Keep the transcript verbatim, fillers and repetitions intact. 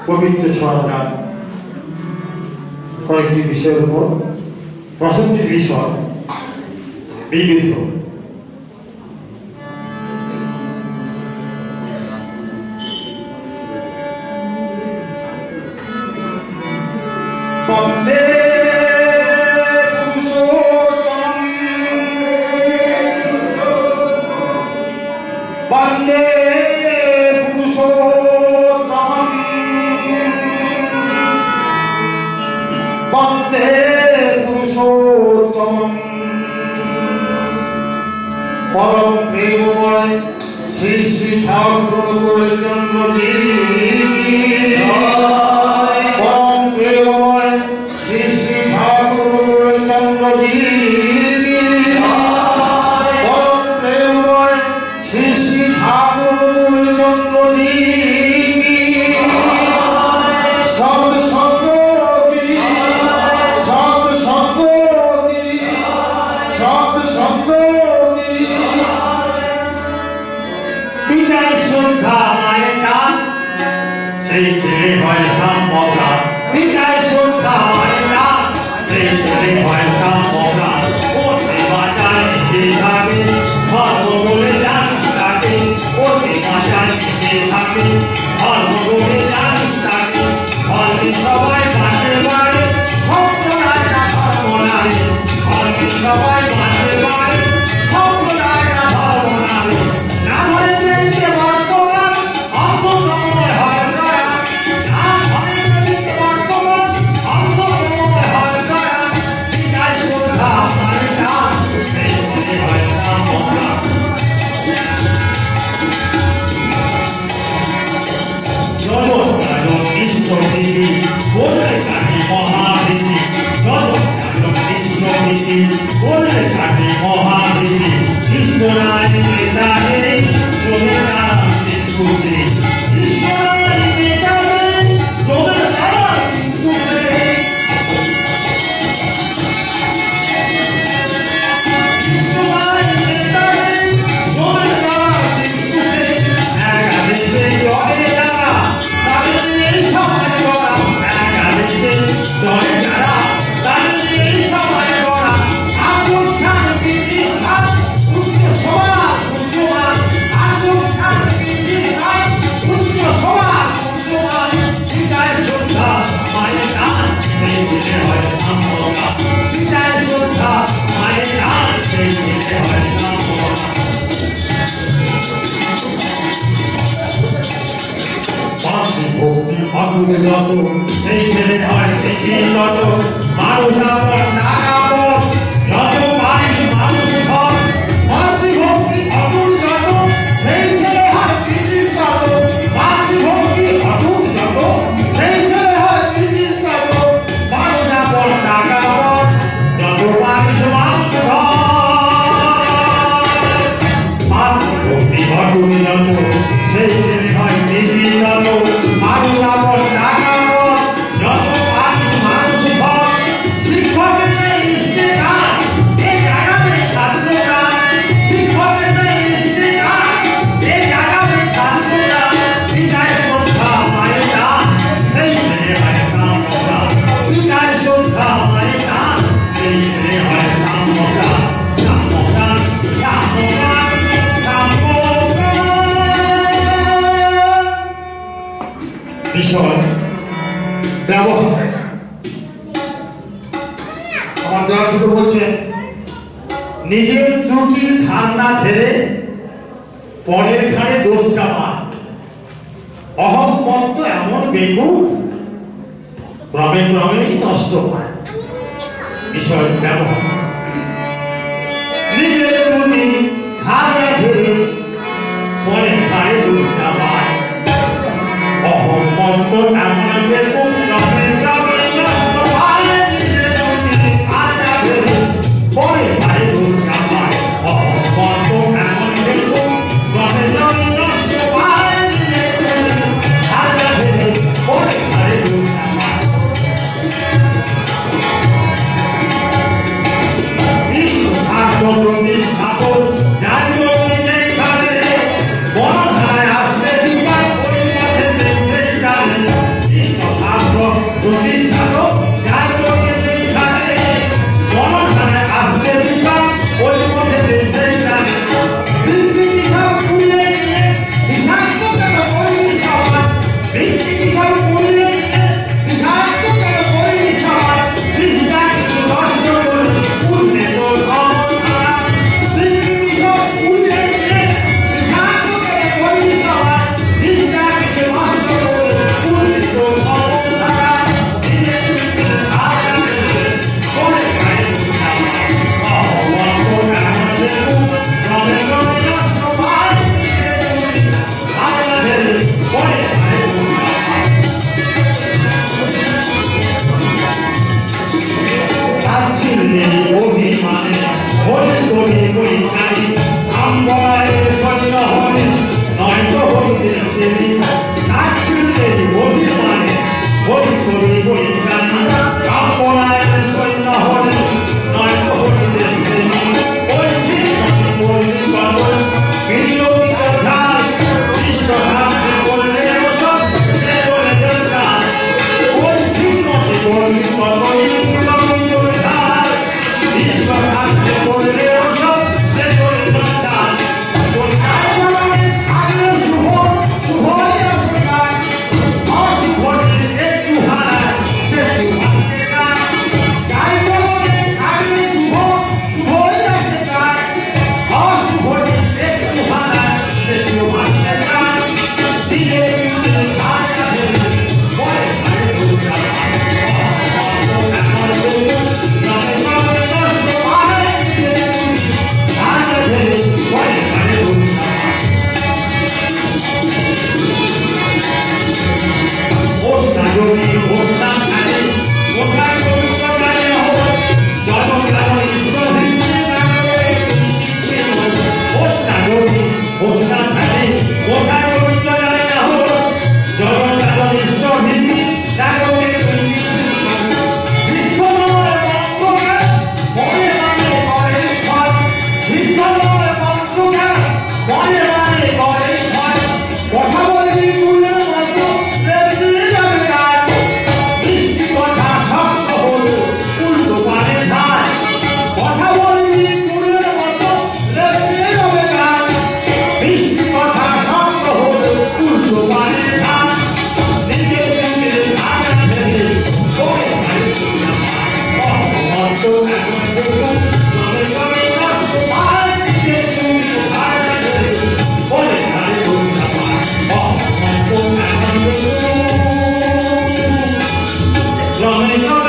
পবিত্র সরকার কয়েকটি বিষয়ের উপর প্রথমটি বিষয় বিবিধ বন্দে পুরুষোত্তম বন্দে পুরুষোত্তম বন্দে পুরুষোত্তম পরম প্রেমময় শ্রী শ্রী ঠাকুর গৌরচন্দ্রজি পরম প্রেমময় শ্রী শ্রী ঠাকুর গৌরচন্দ্রজি পরম প্রেমময় শ্রী শ্রী ঠাকুর গৌরচন্দ্রজি শব্দ শব্দ কি শব্দ শব্দ কি শব্দ শব্দ কি পিতার শ্রদ্ধা মায়ের টান সেই ছেলে হয় সাম্যতা পিতার শ্রদ্ধা মায়ের টান সেই ছেলে হয় সাম্যতা ওতে বাঁচার নিজে থাকে ধর্ম বলে জানিস তাকে ওতে বাঁচার নিজে থাকে ধর্ম বলে জানিস তাকে ধর্মে সবাই বাঁচতে পারে স্বপ্ন রাজা ধর্ম নারে ধর্মে সবাই বাঁচতে পারে স্বপ্ন রাজা ধর্ম নারে না হলে সেইতে বর্তমান অন্তর্ময় হয় দয়া না হলে সেইতে বর্তমান অন্তর্ময় হয় দয়া বিদায় শ্রদ্ধা মায়ের টান সেই ছেলে হয় সাম্যতা জগৎকারণ ইষ্টপ্রীতি বললে তাকে মহাভীতি জগৎকারণ ইষ্টপ্রীতি বললে তাকে মহাভীতি কৃষ্ণরায় নেতারে শ্রমে তারা মৃত্যুতে কৃষ্ণরায় নেতারে শ্রমে তারা মৃত্যুতে কৃষ্ণরায় নেতারে শ্রমে তারা মৃত্যুতে একাদেশে জয় যারা তাদের এই সময় করা একাদেশে জয় যারা তাদের এই সময় করা আত্মস্থান প্রতিষ্ঠান উচ্চ সমাজ উচ্চমান আত্মস্থান প্রতিষ্ঠান উচ্চ সমাজ উচ্চমান বিদায় শ্রদ্ধা মায়ের টান সেই ছেলে হয় সাম্যতা বিদায় শ্রদ্ধা মায়ের টান সেই ছেলে হয় সাম্যতা ভক্তি অকুলে যত সেই ছেলে হয় বেশি যত মানুষ আপন নাগাবর যত পারিস মানুষ ধর মাতৃভক্তি অকুল যত সেই ছেলে হয় পৃথিবীর যত মাতৃভক্তি অকুল যত সেই ছেলে হয় পৃথিবীর যত মানুষ আপন নাগাবর যত পারিস মানুষ ধর মাতৃভক্তি অকুল যত সেই ছেলে হয় পৃথিবীর যত মানুষ আপন নাগাবর যত পারিস মানুষ ধর শিক্ষকের নেই ইস্তেকার এই জাগাবে ছাত্ররা শিক্ষকের নেই ইস্তেকার এই জাগাবে ছাত্ররা বিদায় শ্রদ্ধা মায়ের টান সেই ছেলে হয় সাম্যতা বিদায় শ্রদ্ধা মায়ের টান সেই ছেলে হয় সাম্যতা সাম্যতা সাম্যতা সাম্যতা বিষয় ব্যবহার আমার দয়ালুকে বলছেন নিজের ত্রুটির ধারণা ছেড়ে পরের ঘাড়ে দোষ চাপা অহংমত্ত এমন বেকুব ক্রমে ক্রমেই নষ্ট হয় বিষয় ব্যবহার নিজের ত্রুটি ধারণা ছেড়ে পরের ঘাড়ে দোষ চাপায় অহংমত্ত এমন বেকুব ক্রমে ক্রমে নষ্ট হয় নিজের ত্রুটি ধারণা ছেড়ে পরের ঘাড়ে দোষ চাপায় অহংমত্ত এমন বেকুব ক্রমে ক্রমে নষ্ট হয় নিজের ত্রুটি ধারণা ছেড়ে পরের ঘাড়ে দোষ চাপায় বিষ্ণু শাস্ত্র প্রতিষ্ঠাপন জাতীয় Running